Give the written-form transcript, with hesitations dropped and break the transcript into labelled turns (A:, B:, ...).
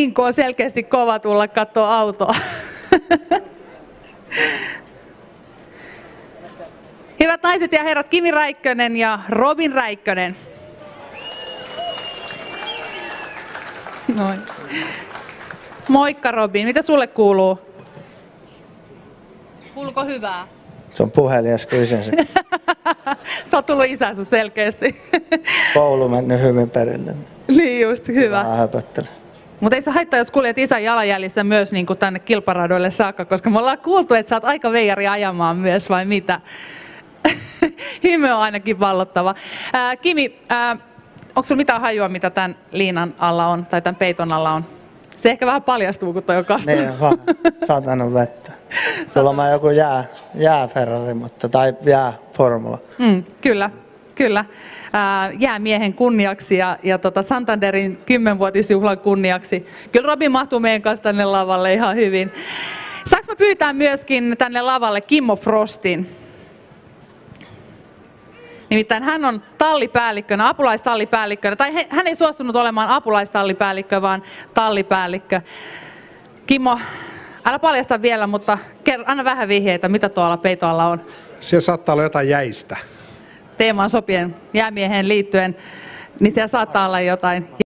A: Inkko on selkeästi kova tulla katsoa autoa. Hyvät naiset ja herrat, Kimi Räikkönen ja Robin Räikkönen. Noin. Moikka Robin, mitä sulle kuuluu? Kuuluuko hyvää?
B: Se on puhelias kuin isänsä.
A: Sä oot tullut isänsä selkeästi.
B: Koulu mennyt hyvin perille.
A: Niin just, hyvä.
B: Vähän höpöttelen.
A: Mutta ei se haittaa, jos kuljet isän jalanjäljissä myös niin kuin tänne kilparadoille saakka, koska me ollaan kuultu, että sä oot aika veijari ajamaan myös, vai mitä? Hymy on ainakin vallottava. Kimi, onko sulla mitään hajua, mitä tämän liinan alla on, tai tämän peiton alla on? Se ehkä vähän paljastuu, kun toi on kastunut.
B: Niin, vaan satanut vettä. Sulla on joku jääferrari, tai jääformula.
A: Kyllä, kyllä. Jäämiehen kunniaksi ja Santanderin 10-vuotisjuhlan kunniaksi. Kyllä Robin mahtuu meidän kanssa tänne lavalle ihan hyvin. Saanko mä pyytää myöskin tänne lavalle Kimmo Frostin? Nimittäin hän on tallipäällikkönä, apulaistallipäällikkönä, tai hän ei suostunut olemaan apulaistallipäällikkö, vaan tallipäällikkö. Kimmo, älä paljasta vielä, mutta anna vähän vihjeitä, mitä tuolla peitoalla on.
C: Siellä saattaa olla jotain jäistä.
A: Teemaan sopien jäämieheen liittyen, niin siellä saattaa olla jotain